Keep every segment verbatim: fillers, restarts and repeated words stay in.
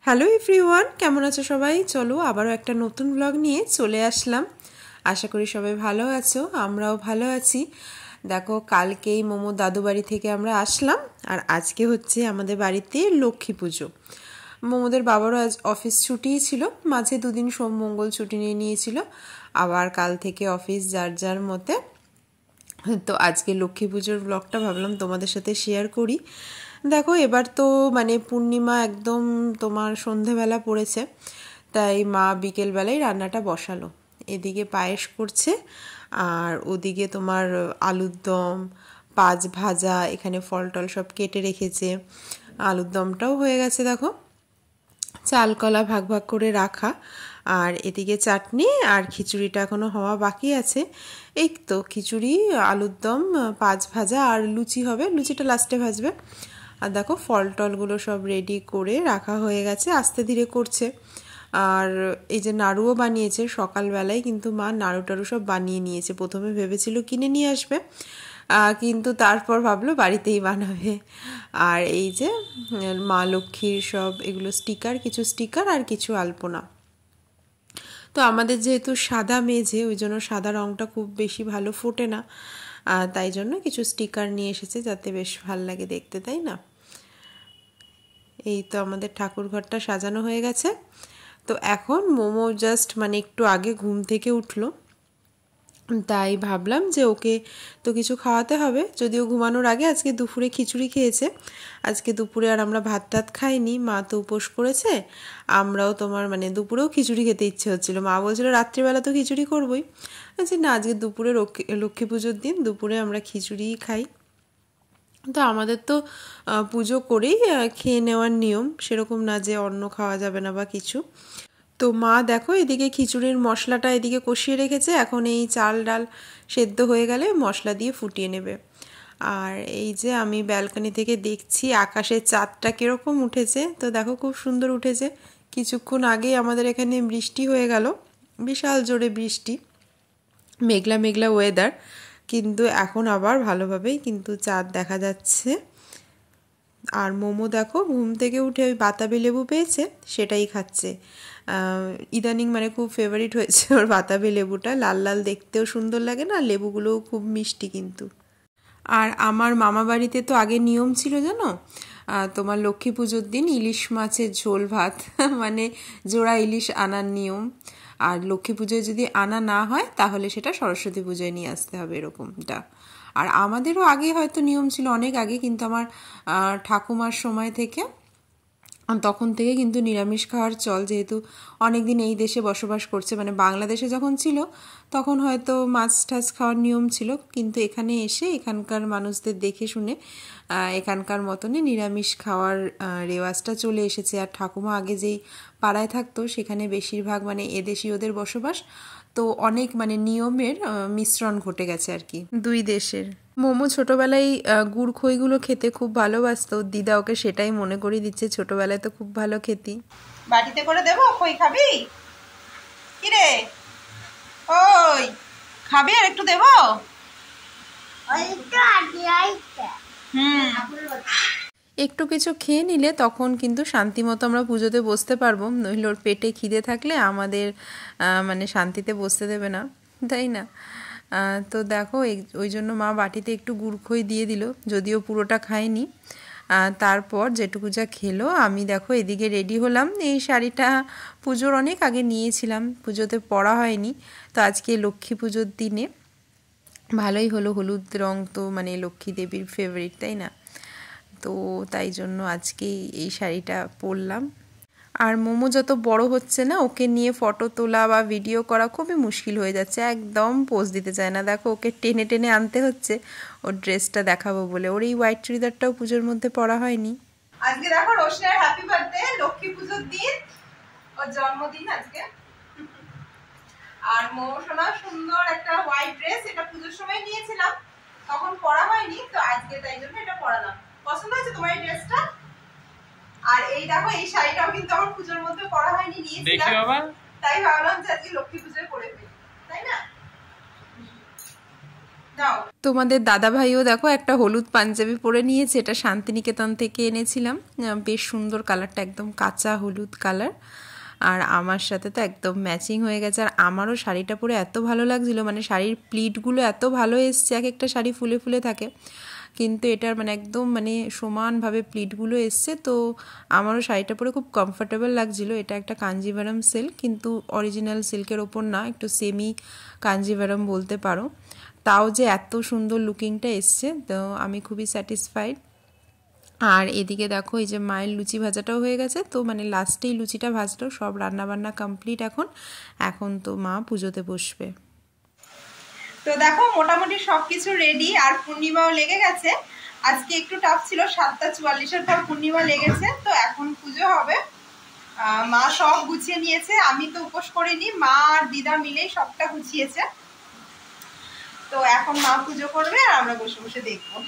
Hello everyone, কেমন আছো সবাই? চলো আবারও একটা নতুন ব্লগ নিয়ে চলে আসলাম। আশা করি সবাই ভালো আছো, আমরাও ভালো আছি। দেখো, কালকেই মোমো দাদু বাড়ি থেকে আমরা আসলাম, আর আজকে হচ্ছে আমাদের বাড়িতে লক্ষ্মী পুজো। মোমোদের বাবারও আজ অফিস ছুটিই ছিল, মাঝে দুদিন সোম মঙ্গল ছুটি নিয়ে নিয়েছিল, আবার কাল থেকে অফিস যার যার মতে। তো আজকে লক্ষ্মী পুজোর ব্লগটা ভাবলাম তোমাদের সাথে শেয়ার করি। দেখো, এবার তো মানে পূর্ণিমা একদম তোমার সন্ধেবেলা পড়েছে, তাই মা বিকেলবেলায় রান্নাটা বসালো। এদিকে পায়েস করছে, আর ওদিকে তোমার আলুর দম, পাঁচ ভাজা, এখানে ফল টল সব কেটে রেখেছে। আলুর দমটাও হয়ে গেছে, দেখো চাল কলা ভাগ ভাগ করে রাখা, আর এদিকে চাটনি আর খিচুড়িটা এখনও হওয়া বাকি আছে। এই তো খিচুড়ি, আলুর দম, পাঁচ ভাজা আর লুচি হবে, লুচিটা লাস্টে ভাজবে। আর দেখো ফল টলগুলো সব রেডি করে রাখা হয়ে গেছে, আস্তে ধীরে করছে। আর এই যে নাড়ুও বানিয়েছে সকালবেলায়, কিন্তু মা নাড়ু টাড়ু সব বানিয়ে নিয়েছে। প্রথমে ভেবেছিল কিনে নিয়ে আসবে, কিন্তু তারপর ভাবলো বাড়িতেই বানাবে। আর এই যে মা লক্ষ্মীর সব এগুলো স্টিকার, কিছু স্টিকার আর কিছু আলপনা। তো আমাদের যেহেতু সাদা মেঝে, ওই জন্য সাদা রঙটা খুব বেশি ভালো ফোটে না, তাই জন্য কিছু স্টিকার নিয়ে এসেছে যাতে বেশ ভালো লাগে দেখতে, তাই না? এই তো আমাদের ঠাকুর ঘরটা সাজানো হয়ে গেছে। তো এখন মোমো জাস্ট মানে একটু আগে ঘুম থেকে উঠলো, তাই ভাবলাম যে ওকে তো কিছু খাওয়াতে হবে। যদিও ঘুমানোর আগে আজকে দুপুরে খিচুড়ি খেয়েছে। আজকে দুপুরে আর আমরা ভাত টাত খাইনি, মা তো উপোস করেছে, আমরাও তোমার মানে দুপুরেও খিচুড়ি খেতে ইচ্ছে হচ্ছিলো। মা বলছিল রাত্রিবেলা তো খিচুড়ি করবোই, আচ্ছা না, আজকে দুপুরে লক্ষ্মী পুজোর দিন দুপুরে আমরা খিচুড়িই খাই। তো আমাদের তো পুজো করেই খেয়ে নেওয়ার নিয়ম, সেরকম না যে অন্ন খাওয়া যাবে না বা কিছু। তো মা দেখো এদিকে খিচুড়ির মশলাটা এদিকে কষিয়ে রেখেছে, এখন এই চাল ডাল সেদ্ধ হয়ে গেলে মশলা দিয়ে ফুটিয়ে নেবে। আর এই যে আমি ব্যালকনি থেকে দেখছি আকাশের চাঁদটা কীরকম উঠেছে, তো দেখো খুব সুন্দর উঠেছে। কিছুক্ষণ আগেই আমাদের এখানে বৃষ্টি হয়ে গেল, বিশাল জোরে বৃষ্টি, মেঘলা মেঘলা ওয়েদার, কিন্তু এখন আবার ভালোভাবেই কিন্তু চাঁদ দেখা যাচ্ছে। আর মোমো দেখো ঘুম থেকে উঠে ওই বাতাবি লেবু পেয়েছে, সেটাই খাচ্ছে ইদানিং, মানে খুব ফেভারিট হয়েছে ওর বাতাবি লেবুটা। লাল লাল দেখতেও সুন্দর লাগে না, লেবুগুলোও খুব মিষ্টি কিন্তু। আর আমার মামা বাড়িতে তো আগে নিয়ম ছিল জানো, তোমার লক্ষ্মী পুজোর দিন ইলিশ মাছের ঝোল ভাত, মানে জোড়া ইলিশ আনার নিয়ম। আর লক্ষ্মী পুজোয় যদি আনা না হয় তাহলে সেটা সরস্বতী পুজোয় নিয়ে আসতে হবে, এরকমটা। আর আমাদেরও আগে হয়তো নিয়ম ছিল, অনেক আগে, কিন্তু আমার ঠাকুমার সময় থেকে, তখন থেকে কিন্তু নিরামিষ খাওয়ার চল, যেহেতু অনেক দিন এই দেশে বসবাস করছে, মানে বাংলাদেশে যখন ছিল তখন হয়তো মাছ টাছ খাওয়ার নিয়ম ছিল, কিন্তু এখানে এসে এখানকার মানুষদের দেখে শুনে এখানকার মতনই নিরামিষ খাওয়ার রেওয়াজটা চলে এসেছে। আর ঠাকুমা আগে যেই পাড়ায় থাকতো সেখানে বেশিরভাগ মানে এদেশীয়দের বসবাস, তো অনেক মানে নিয়মের মিশ্রণ ঘটে গেছে আর কি দুই দেশের। মোমো ছোটোবেলায় গুড় খইগুলো খেতে খুব ভালোবাসতো, দিদা ওকে সেটাই মনে করিয়ে দিচ্ছে, ছোটোবেলায় তো খুব ভালো খেতি। বাটিতে করে দেবো, খই খাবি? কিরে ওই খাবি? আর একটু দেবো? হুম, একটু কিছু খেয়ে নিলে তখন কিন্তু শান্তি মতো আমরা পুজোতে বসতে পারবো, নইলে ওর পেটে খিদে থাকলে আমাদের মানে শান্তিতে বসতে দেবে না, তাই না? তো দেখো ওই জন্য মা বাটিতে একটু গুড় খই দিয়ে দিল, যদিও পুরোটা খায়নি। তারপর যেটুকু যা খেলো, আমি দেখো এদিকে রেডি হলাম। এই শাড়িটা পুজোর অনেক আগে নিয়েছিলাম, পুজোতে পরা হয়নি, তো আজকে লক্ষ্মী পুজোর দিনে ভালোই হলো, হলুদ রং তো মানে লক্ষ্মী দেবীর ফেভারিট, তাই না? তো তাই জন্য আজকে এই শাড়িটা পরলাম। আর মোমো যত বড় হচ্ছে না, ওকে নিয়ে ফটো তোলা বা ভিডিও করা খুবই মুশকিল হয়ে যাচ্ছে, একদম পোজ দিতে চায় না। দেখো ওকে টেনে টেনে আনতে হচ্ছে ওর ড্রেসটা দেখাবো বলে। ওর এই হোয়াইট চুড়িদারটাও পুজোর মধ্যে পরা হয়নি। আজকে দেখো রোশনের হ্যাপি বার্থডে, লক্ষ্মী পুজোর দিন, ওর জন্মদিন আজকে। আর মোমো সোনা সুন্দর একটা হোয়াইট ড্রেস, এটা পুজোর সময় নিয়েছিলাম, তখন পরা হয়নি, তো আজকে তাই জন্য এটা পরালাম। পছন্দ হয়েছে তোমার এই ড্রেসটা? আর এই দেখো এই শাড়িটাও কিন্তু আমার পুজোর মধ্যে পরা হয়নি, নিয়েছিলাম, তাই ভাবলাম যে আজকে লক্ষ্মী পুজোয় পরে ফেলি, তাই না? তোমাদের দাদা ভাইও দেখো একটা হলুদ পাঞ্জাবি পরে নিয়েছে, এটা শান্তিনিকেতন থেকে এনেছিলাম, বেশ সুন্দর কালারটা, একদম কাঁচা হলুদ কালার, আর আমার সাথে তো একদম ম্যাচিং হয়ে গেছে। আর আমারও শাড়িটা পরে এত ভালো লাগছিল, মানে শাড়ির প্লিটগুলো এত ভালো এসছে, এক একটা শাড়ি ফুলে ফুলে থাকে কিন্তু এটার মানে একদম মানে সমানভাবে প্লিটগুলো এসছে, তো আমারও শাড়িটা পরে খুব কমফোর্টেবল লাগছিল। এটা একটা কাঞ্জিভারাম সিল্ক, কিন্তু অরিজিনাল সিল্কের ওপর না, একটু সেমি কাঞ্জিভারাম বলতে পারো, তাও যে এত সুন্দর লুকিংটা এসছে, তো আমি খুবই স্যাটিসফাইড। আর এদিকে দেখো এই যে মায়ের লুচি ভাজাটাও হয়ে গেছে, তো মানে লাস্টেই লুচিটা ভাজলো, সব রান্নাবান্না কমপ্লিট। এখন এখন তো মা পুজোতে বসবে। তো দেখো মোটামুটি সব কিছু রেডি, আর পূর্ণিমাও লেগে গেছে। আজকে একটু টাফ ছিল, সাতটা চুয়াল্লিশের পর পূর্ণিমা লেগেছে, তো এখন পুজো হবে। মা সব গুছিয়ে নিয়েছে, আমি তো উপোস করিনি, মা আর দিদা মিলেই সবটা গুছিয়েছে। তো এখন মা পুজো করবে আর আমরা বসে বসে দেখবো।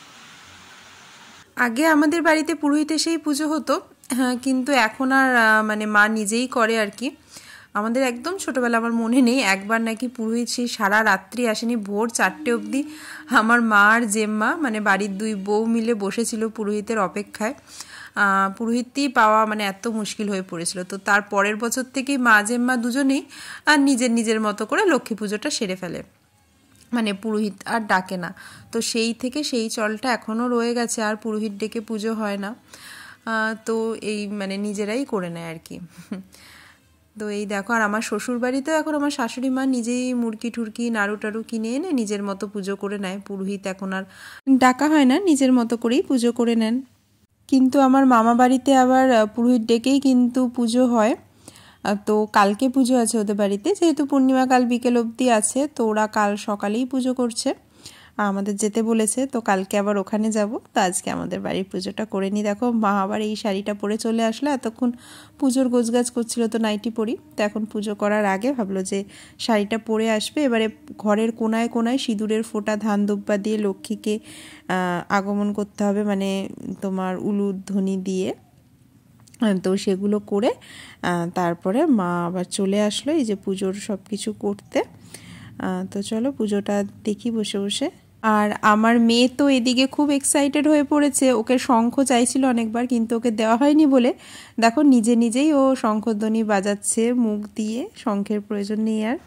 আগে আমাদের বাড়িতে পুরোহিত এসেই পুজো হতো, হ্যাঁ, কিন্তু এখন আর মানে মা নিজেই করে আর কি। আমাদের একদম ছোটোবেলা, আমার মনে নেই একবার নাকি পুরোহিত সেই সারা রাত্রি আসেনি, ভোর চারটে অবধি আমার মা আর জেম্মা মানে বাড়ির দুই বউ মিলে বসেছিল পুরোহিতের অপেক্ষায়। পুরোহিতই পাওয়া মানে এত মুশকিল হয়ে পড়েছিল। তো তার পরের বছর থেকেই মা জেম্মা দুজনেই আর নিজের নিজের মতো করে লক্ষ্মী পুজোটা সেরে ফেলে, মানে পুরোহিত আর ডাকে না। তো সেই থেকে সেই চলটা এখনও রয়ে গেছে, আর পুরোহিত ডেকে পুজো হয় না, তো এই মানে নিজেরাই করে নেয় আর কি। তো এই দেখো, আর আমার শ্বশুর বাড়িতেও এখন আমার শাশুড়ি মা নিজেই মুরগি টুরকি নাড়ু টাড়ু কিনে এনে নিজের মতো পুজো করে নেয়, পুরোহিত এখন আর ডাকা হয় না, নিজের মতো করেই পুজো করে নেন। কিন্তু আমার মামা বাড়িতে আবার পুরোহিত ডেকেই কিন্তু পুজো হয়। তো কালকে পুজো আছে ওদের বাড়িতে, যেহেতু পূর্ণিমা কাল বিকেল অবধি আছে, তো ওরা কাল সকালেই পুজো করছে, আমাদের যেতে বলেছে, তো কালকে আবার ওখানে যাব। তো আজকে আমাদের বাড়ির পুজোটা করে নিই। দেখো মা আবার এই শাড়িটা পরে চলে আসলো, এতক্ষণ পুজোর গোছগাছ করছিল, তো নাইটি পরি, তো এখন পুজো করার আগে ভাবলো যে শাড়িটা পরে আসবে। এবারে ঘরের কোনায় কোনায় সিঁদুরের ফোঁটা ধান দুব্বা দিয়ে লক্ষ্মীকে আগমন করতে হবে, মানে তোমার উলুধ্বনি দিয়ে, তো সেগুলো করে তারপরে মা আবার চলে আসলো এই যে পুজোর সব কিছু করতে। তো চলো পুজোটা দেখি বসে বসে। আর আমার মেয়ে তো এদিকে খুব এক্সাইটেড হয়ে পড়েছে, ওকে শঙ্খ চাইছিল অনেকবার, কিন্তু ওকে দেওয়া হয়নি বলে দেখো নিজে নিজেই ও শঙ্খধ্বনি বাজাচ্ছে মুখ দিয়ে, শঙ্খের প্রয়োজন নেই আর।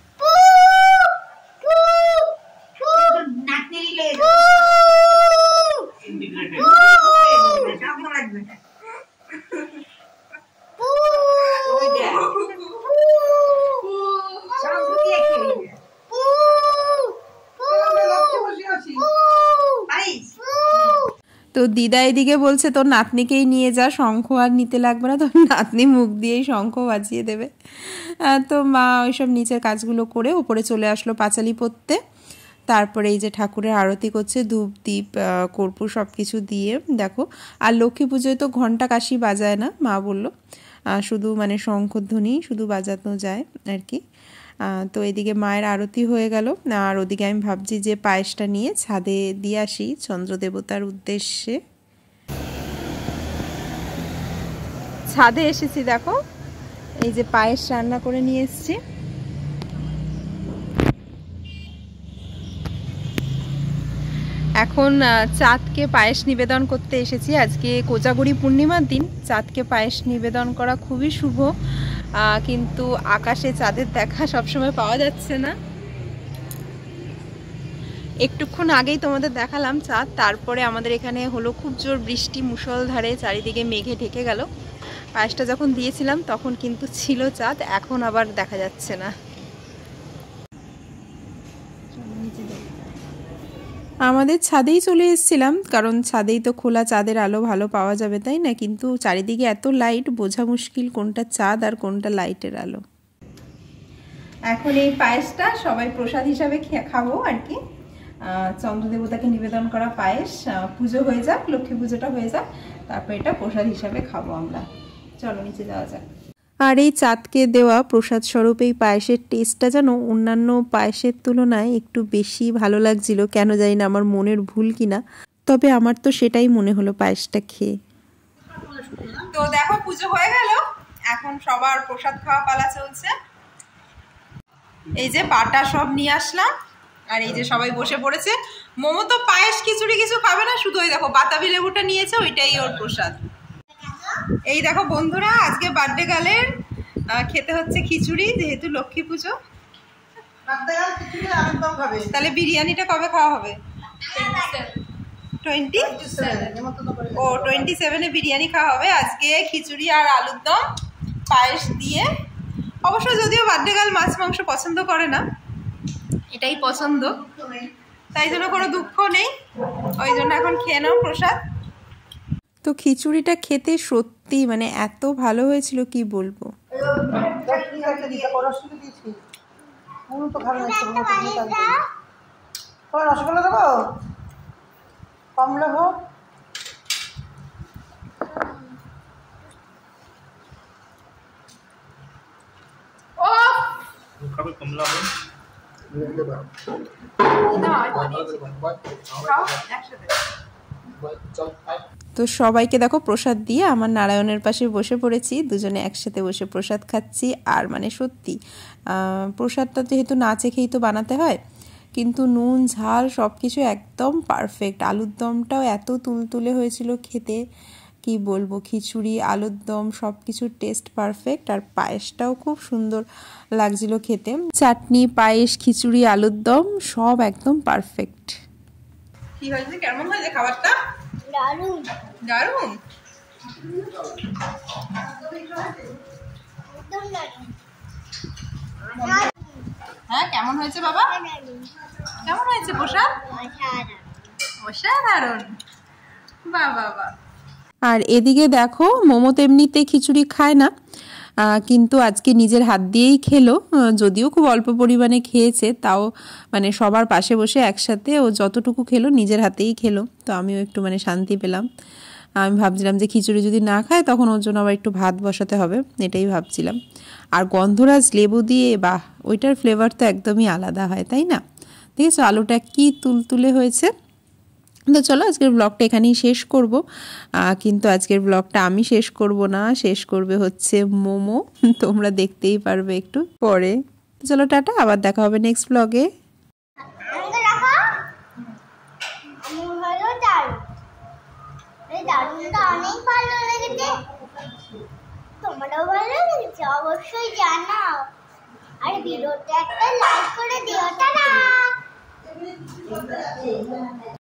তো দিদা এদিকে বলছে তোর নাতনিকেই নিয়ে যা, শঙ্খ আর নিতে লাগবে না, তোর নাতনি মুখ দিয়েই শঙ্খ বাজিয়ে দেবে। তো মা ওইসব নিচের কাজগুলো করে ওপরে চলে আসলো পাঁচালি পরতে। তারপরে এই যে ঠাকুরের আরতি করছে, ধূপ দীপ কর্পূর সব কিছু দিয়ে দেখো। আর লক্ষ্মী পুজোয় তো ঘণ্টা কাশি বাজায় না, মা বললো শুধু মানে শঙ্খধ্বনি শুধু বাজানো যায় আর কি। তো এদিকে মায়ের আরতি হয়ে গেল, আর ওদিকে আমি ভাবছি যে পায়েসটা নিয়ে ছাদে দিয়ে আসি চন্দ্রদেবতার উদ্দেশ্যে। ছাদে এসেছি দেখো, এই যে পায়েস রান্না করে নিয়ে এসেছি। এখন চাঁদকে পায়েস নিবেদন করতে এসেছি। আজকে কোজাগরি পূর্ণিমার দিন, চাঁদকে পায়েস নিবেদন করা খুবই শুভ, কিন্তু আকাশে চাঁদের দেখা সবসময় পাওয়া যাচ্ছে না। একটুক্ষণ আগেই তোমাদের দেখালাম চাঁদ, তারপরে আমাদের এখানে হলো খুব জোর বৃষ্টি, মুষলধারে চারিদিকে মেঘে ঢেকে গেল। পায়েসটা যখন দিয়েছিলাম তখন কিন্তু ছিল চাঁদ, এখন আবার দেখা যাচ্ছে না। আমাদের ছাদেই চলে এসেছিলাম, কারণ ছাদেই তো খোলা চাঁদের আলো ভালো পাওয়া যাবে, তাই না? কিন্তু চারিদিকে এত লাইট, বোঝা মুশকিল কোনটা চাঁদ আর কোনটা লাইটের আলো। এখন এই পায়েসটা সবাই প্রসাদ হিসাবে খাবো আর কি, চন্দ্রদেবতাকে নিবেদন করা পায়েস। পুজো হয়ে যাক, লক্ষ্মী পুজোটা হয়ে যাক, তারপর এটা প্রসাদ হিসাবে খাবো আমরা। চলো নিচে যাওয়া যাক। আর এই চাঁদকে দেওয়া প্রসাদ স্বরূপ এই পায়েসের টেস্টটা যেন অন্যান্য পায়েসের তুলনায় একটু বেশি ভালো লাগছিল, কেন জানি না, আমার মনের ভুল কিনা, তবে আমার তো সেটাই মনে হলো পায়েসটা খেয়ে। তো দেখো পুজো হয়ে গেল, এখন সবার প্রসাদ খাওয়া পালা চলছে। এই যে বাটা সব নিয়ে আসলাম, আর এই যে সবাই বসে পড়েছে। মোমো তো পায়েস খিচুড়ি কিছু খাবে না, শুধু ওই দেখো বাতাবি লেবুটা নিয়েছে, ওইটাই ওর প্রসাদ। এই দেখো বন্ধুরা, আজকে বার্থডে গার্লের খেতে হচ্ছে খিচুড়ি, যেহেতু লক্ষ্মী পুজো। তাহলে বিরিয়ানিটা কবে খাওয়া হবে? টোয়েন্টি ও টোয়েন্টি সেভেনে বিরিয়ানি খাওয়া হবে। আজকে খিচুড়ি আর আলুর দম পায়েস দিয়ে। অবশ্য যদিও বার্থডে গার্ল মাছ মাংস পছন্দ করে না, এটাই পছন্দ, তাই জন্য কোনো দুঃখ নেই। ওই জন্য এখন খেয়ে নাও প্রসাদ। তো খিচুড়িটা খেতে সত্যি মানে এত ভালো হয়েছিল কি বলবো। রসগোল্লা দেবো, কমলা ভোগ, কমলা ভোগ। তো সবাইকে দেখো প্রসাদ দিয়ে আমার নারায়ণের পাশে বসে পড়েছি, দুজনে একসাথে বসে প্রসাদ খাচ্ছি। আর মানে সত্যি প্রসাদটা যেহেতু না চেখেই তো বানাতে হয়, কিন্তু নুন ঝাল সব কিছু একদম পারফেক্ট। আলুর দমটাও এত তুলতুলে হয়েছিল খেতে, কি বলবো। খিচুড়ি আলুর দম সব কিছুর টেস্ট পারফেক্ট, আর পায়েসটাও খুব সুন্দর লাগছিল খেতে। চাটনি পায়েস খিচুড়ি আলুর দম সব একদম পারফেক্ট। কি হয়েছে, কেমন হয়েছে খাবারটা? দারুণ দারুণ। হ্যাঁ কেমন হয়েছে বাবা? কেমন হয়েছে প্রসাদ? অসাধারণ। বাহ বাহ বাহ। আর এদিকে দেখো মোমো তো এমনিতে খিচুড়ি খায় না, কিন্তু আজকে নিজের হাত দিয়েই খেলো, যদিও খুব অল্প পরিমাণে খেয়েছে, তাও মানে সবার পাশে বসে একসাথে ও যতটুকু খেলো নিজের হাতেই খেলো। তো আমিও একটু মানে শান্তি পেলাম। আমি ভাবছিলাম যে খিচুড়ি যদি না খায় তখন ওর জন্য আবার একটু ভাত বসাতে হবে, এটাই ভাবছিলাম। আর গন্ধরাজ লেবু দিয়ে বাহ, ওইটার ফ্লেভার তো একদমই আলাদা হয়, তাই না? ঠিক আছে, আলুটা কি তুলতুলে হয়েছে। তো চলো আজকের ব্লগটা এখানেই শেষ করব, কিন্তু আজকের ব্লগটা আমি শেষ করব না, শেষ করবে হচ্ছে মোমো। তোমরা দেখতেই পারবে একটু পরে। চলো টাটা, আবার দেখা হবে নেক্সট ব্লগে। তোমারও ভালো লেগেছে অবশ্যই জানাও, আর ভিডিওতে একটা লাইক করে দিও। টাটা।